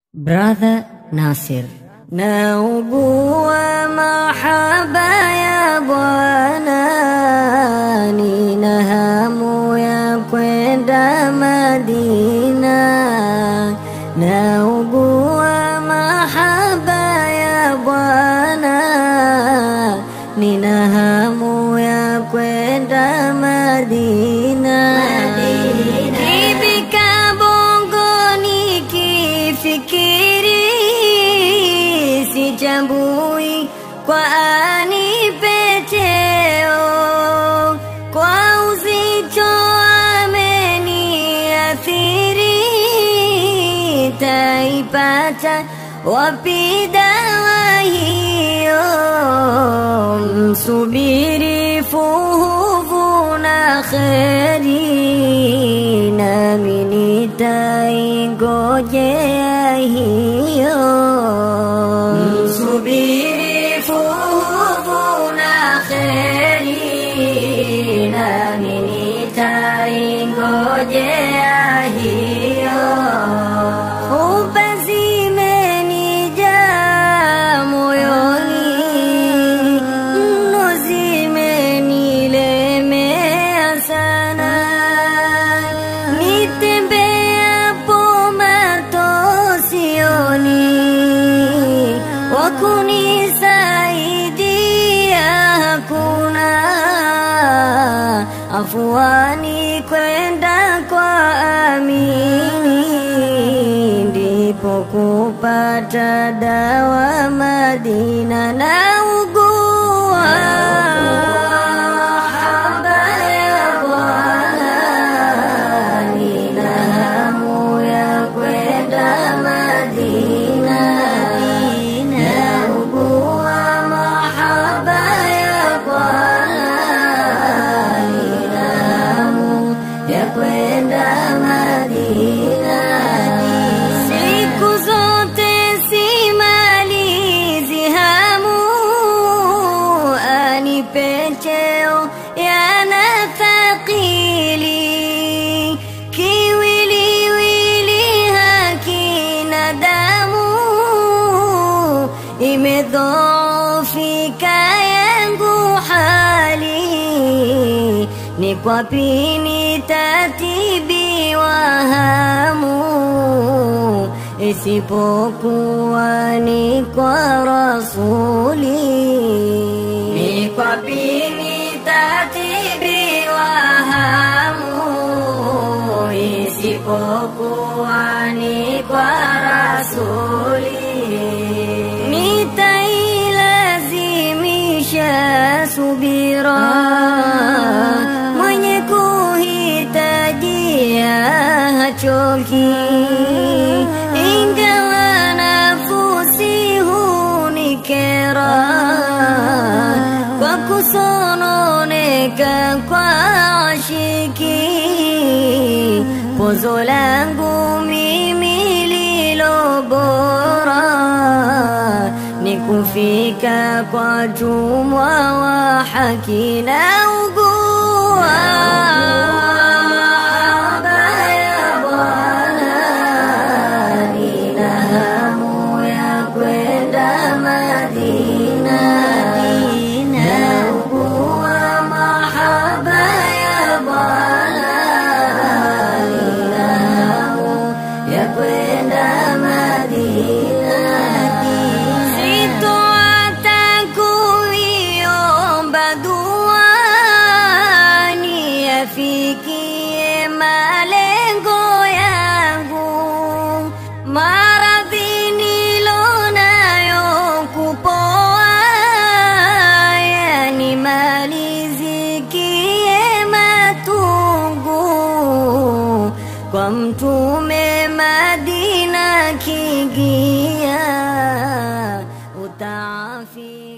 Brother Nasir. Naugua mahaba ya Bwana, nina hamu ya kwenda Madina. Naugua mahaba ya Bwana, nina hamu ya kwenda Madina. Nikifika Bongo nikifikiri, sichambui kwa anipeteo, kwa uzito ameniathiri, taipata wapi dawa hiyo? Msubiri fuhuvu na kheri, nami nitaingojea hiyo. Msubiri fuhuvu na kheri, nami nitaingojea hiyo. Kunisaidia hakuna, afuani kwenda kwa amini, ndipo kupata dawa Madina. Naugua mahaba ya Bwana, nina hamu ya kwenda Madina. Siku zote simalizi hamu, anipecheo yanathakili, kiwiliwili hakina damu, imedhoofika yangu hali, ni kwa pini tatibiwa hamu, isipokuwa ni kwa Rasuli. Ni kwa pini tatibiwa hamu, isipokuwa ni kwa Rasuli. Nitailazimisha subira, mwenye kuhitajia hachoki, ingawa nafsi hunikera kwa kusononeka kwa ashiki. Pozo langu mimi lilo bora, ni kufika kwa jumwa wa haki. Naugua mahaba ya Bwana, nina hamu ya kwenda Madina. Naugua mahaba ya Bwana, nina hamu ya kwenda Madina. Sitoata kuiomba dua, niyafikie malengo yangu. Maradhi nilonayo kupoa, yanimalizikie matungu, kwa Mtume Madina kiingia utaafi.